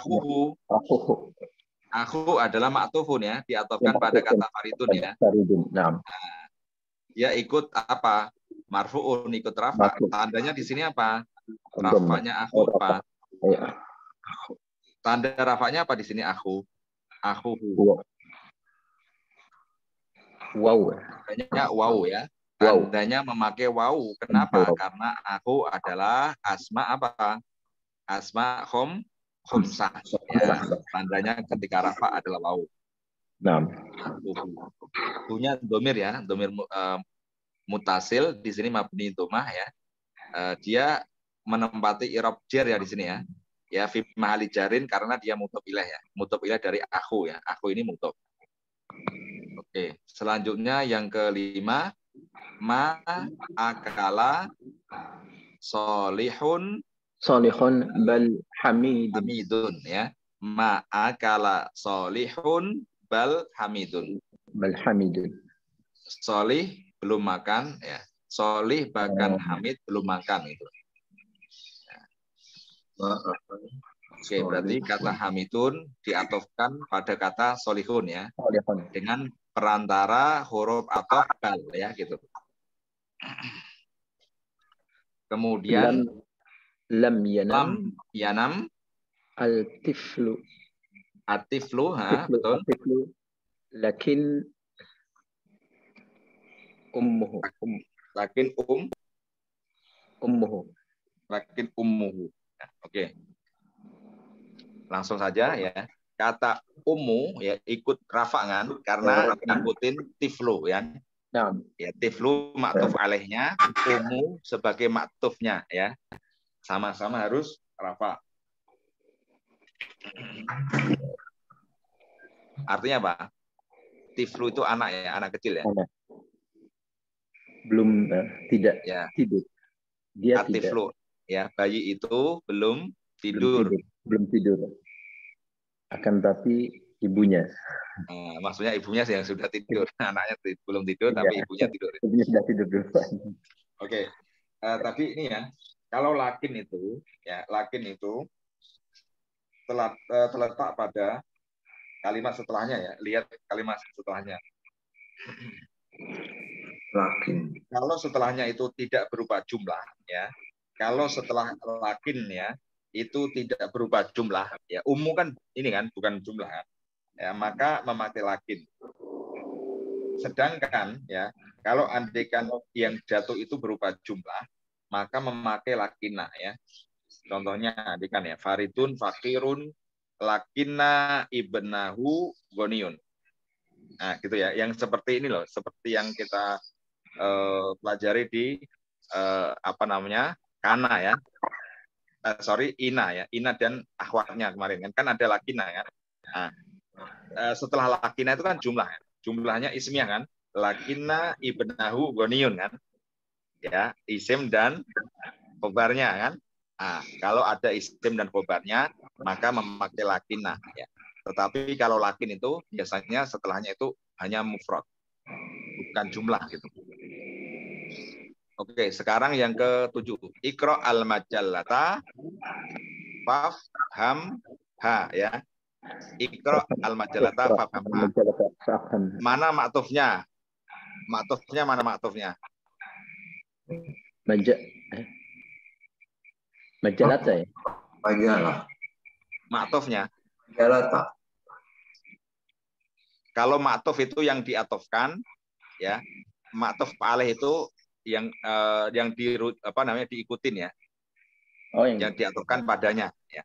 akhu adalah maktufun ya, diatofkan pada kata faridun ya. Nah, dia ikut apa? Marfu'un, ikut rafa. Tandanya di sini apa? Rafanya akhu apa? Tanda rafanya apa di sini akhu? Akhuhu. Wow. Tandanya wow ya. Tandanya memakai wow. Kenapa? Karena aku adalah asma apa? Asma khomsah. Ya. Tandanya ketika rafa adalah wow. Punya domir ya, domir mutasil di sini mabni domah ya. Dia menempati i'rab jar ya di sini ya. Ya fi mahali jarin karena dia mudhof ilaih ya. Mudhof ilaih dari aku ya. Aku ini mudhof. Oke, selanjutnya yang kelima, ma akala solihun bal hamidun ya. Ma akala solihun bal hamidun. Solih belum makan ya. Solih bahkan hamid belum makan itu. Oke, berarti kata hamidun diatofkan pada kata solihun ya. Dengan perantara huruf atof bal ya gitu. Kemudian lam yanam al-tiflu betul. Lakin ummuhu. Oke. Langsung saja ya. Kata ummu ya ikut rafangan karena ngikutin tiflu ya. Ya tiflu maktuf alaihnya, ummu sebagai maktufnya ya. Sama-sama harus rafa. Artinya apa? Tiflu itu anak ya, anak kecil ya. Belum tidak ya. tidur. Dia Tiflu ya, bayi itu belum tidur. Belum tidur. Akan tapi ibunya. Nah, maksudnya ibunya yang sudah tidur, anaknya belum tidur tapi ibunya tidur. Ibunya sudah tidur dulu. Oke. Tapi ini ya, kalau lakin itu terletak pada kalimat setelahnya ya. Lihat kalimat setelahnya. Lakin. Kalau setelahnya itu tidak berupa jumlah ya. Kalau setelah lakin ya itu tidak berupa jumlah ya. Umum kan ini kan bukan jumlah kan. Ya, maka memakai lakin. Sedangkan ya kalau andaikan yang jatuh itu berupa jumlah, maka memakai lakinna ya. Contohnya andaikan ya faridun fakirun lakinna ibnahu goniun. Nah, gitu ya. Yang seperti ini loh, seperti yang kita pelajari di kana ya. Ina ya, Ina dan akhwatnya kemarin kan ada lakina kan. Nah, setelah lakina itu kan jumlahnya ismiyah kan, lakina ibnahu goniun kan, ya isim dan khobarnya kan. Nah, kalau ada isim dan khobarnya maka memakai lakina ya. Tetapi kalau lakin itu biasanya setelahnya itu hanya mufrad, bukan jumlah gitu. Oke, sekarang yang ke-7. Iqra al-majallata fafham ha ya. Iqra al-majallata fafham ha. Mana maktufnya? Maktufnya mana maktufnya? Majalata ya? Majalah. Maktufnya. Majalata. Kalau maktuf itu yang diatofkan ya. Maktuf alaih itu yang diikutin ya. Oh, yang diatofkan padanya ya.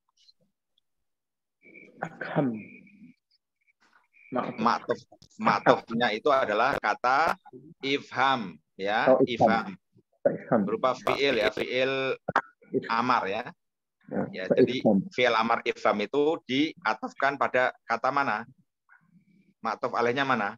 Maktufnya itu adalah kata ifham ya, ifham. Berupa fiil ya, fiil amar ya. Ya, jadi fiil amar ifham itu diatofkan pada kata mana? Maktuf alaihnya mana?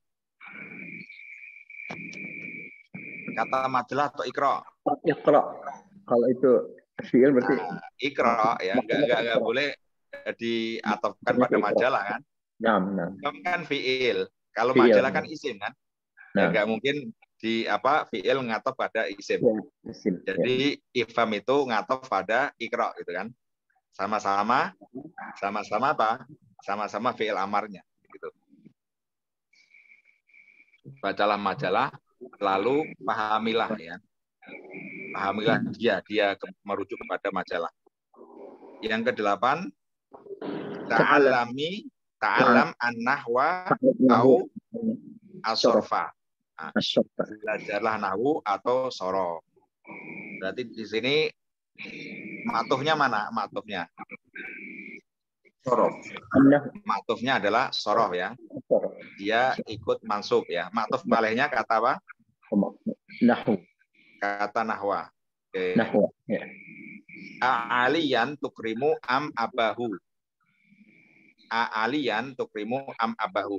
Kata majalah atau ikra? Ikra. Kalau itu fiil berarti ikra ya, enggak boleh diatofkan pada majalah kan? Nah. Kan fiil. Kalau majalah kan isim kan? Ya enggak mungkin fiil ngatof pada isim. Jadi ifham itu ngatof pada ikra gitu kan? Sama-sama apa? Sama-sama fiil amarnya gitu. Bacalah majalah, lalu pahamilah ya. Pahamilah dia merujuk kepada majalah. Yang ke-8, ta'alam an-nahwa au as-sorfa. Belajarlah nahwu atau sorof. Berarti di sini maktufnya mana? Maktufnya sorof. Maktufnya adalah sorof ya. Dia ikut mansub ya. Maktuf alaihnya kata apa? Nahwu. Kata nahwa. Oke. Nahwa. Ya. A'aliyan tukrimu am abahu. A'aliyan tukrimu am abahu.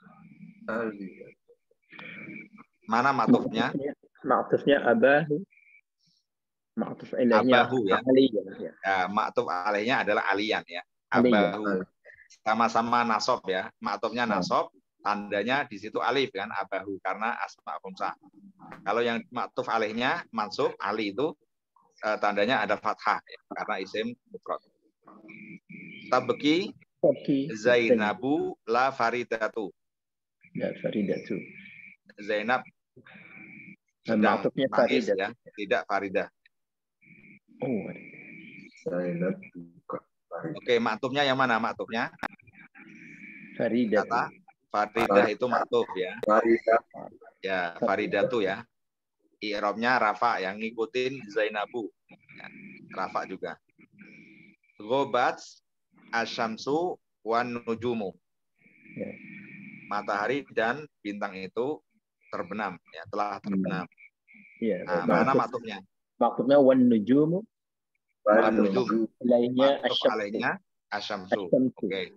Mana maktufnya? Maktufnya abahu. Maktuf alaihnya abahu ya. Aliyan, ya. Maktuf alaihnya adalah aliyan ya. Abahu. Sama-sama nasab ya. Maktufnya nasab, tandanya di situ alif kan, abahu karena asma khumsah. Kalau yang maktuf alaihnya mansub ali itu tandanya ada fathah ya, karena isim mufrad. Tabki Zainabu la faridatu. La faridatu. Zainab sedang nangis ya, tidak Faridah. Oh. Zainab. Oke, maktufnya yang mana maktufnya? Faridah. Kata Faridah itu maktuf ya. Faridah. Ya, Faridatu ya. I'rabnya rafa yang ngikutin Zainabu. Ya, rafa juga. Ghobat asyamsu wan nujumu. Ya. Matahari dan bintang itu terbenam ya, telah terbenam. Ya, mana maktufnya? Maktufnya wan nujumu. Wan nujum. Maktuf alaihnya asyamsu. Oke.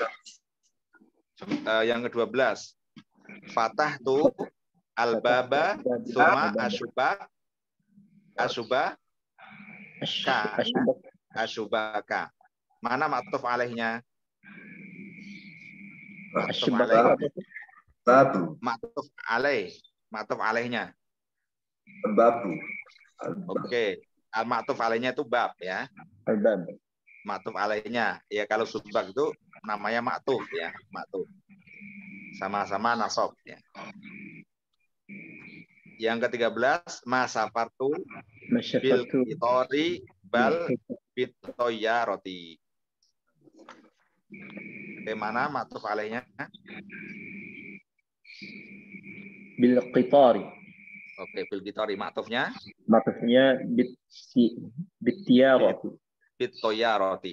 Yang ke-12. Fatah tu al-baba suma asyubaka. Mana maktuf alaihnya? Maktuf alaihnya. Babu. Oke. Al-maktuf alaihnya itu bab ya. Al-bab. Maktuf alaihnya. Ya kalau subak itu namanya maktuf ya, maktuf. Sama-sama nasab ya. Yang ke-13, masafartu bil kitori bal bitoyaroti. Bagaimana maktuf alaihnya? Bil qitari. Oke, bil kitori maktufnya? Maktufnya bitiyaroti. Bitoyaroti.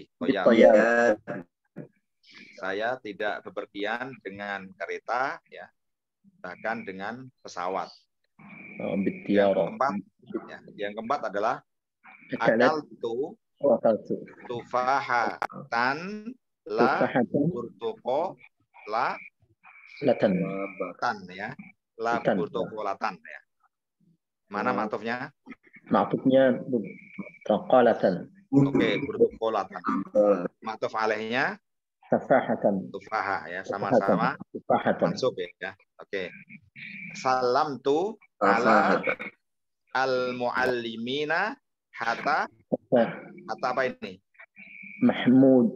Saya tidak bepergian dengan kereta ya, bahkan dengan pesawat. Yang keempat adalah akal itu Wakaltu. Tufahatan la Tufahatan. burtuko la Latan. tan ya. La Tan. burtukolatan ya. Mana matufnya? Ma'tufnya qalatan. Oke, burtukolatan. Matuf alaihnya Tufahatan. tufaha ya, sama-sama Tufahatan. mansub ya. Oke. Salam tu ala al-muallimina hatta apa ini? Mahmud.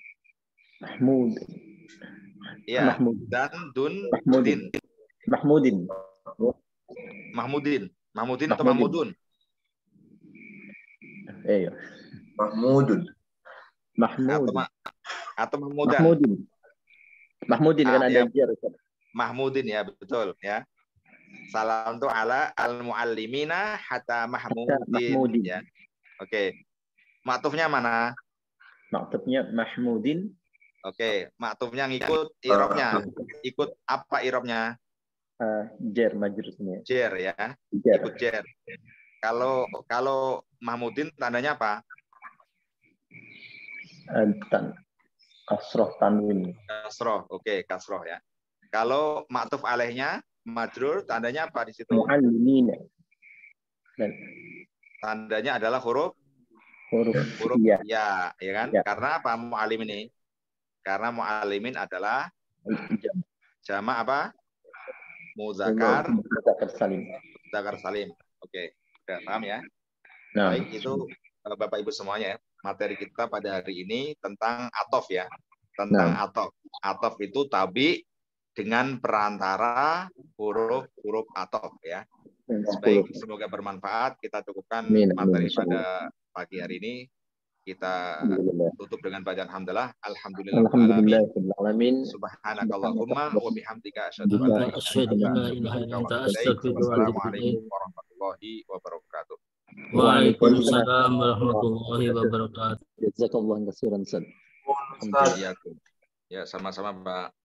Ya, Mahmud. dan Mahmudin. Mahmudin atau Mahmudun? Iya. Mahmudun. Atau Mahmudan. Mahmudin kan ada jar. Mahmudin ya, betul ya. Salam tu ala al-muallimina hatta Mahmudin ya. Oke. Maktufnya mana? Maktufnya Mahmudin. Oke, maktufnya ngikut irobnya. Ikut apa irobnya? Jer majrurnya. Jer ya. Jer. Ikut jer. Kalau Mahmudin tandanya apa? Kasroh tanwin. Kasroh. Oke, kasroh ya. Kalau maktuf alaihnya majrur tandanya apa di situ? Muallimina. Tandanya adalah huruf ya kan? Ya. Karena apa mu'alim ini? Karena mu'alimin adalah jama' apa? Muzakkar salim. Muzakkar salim. Oke, udah paham ya? Nah, baik, itu Bapak Ibu semuanya ya. Materi kita pada hari ini tentang atof ya. Tentang atof. Atof itu tabi dengan perantara huruf atof ya. Baik, semoga bermanfaat. Kita cukupkan materi pada pagi hari ini. Kita tutup dengan bacaan hamdalah. Alhamdulillahirrahmanirrahim. Subhanakallahumma wa bihamdika asyhadu an la ilaha illa anta astaghfiruka wa atubu ilaik. Wassalamualaikum warahmatullahi wabarakatuh. Waalaikumsalam warahmatullahi wabarakatuh. Jazakallahu khairan. Ya, sama-sama Pak.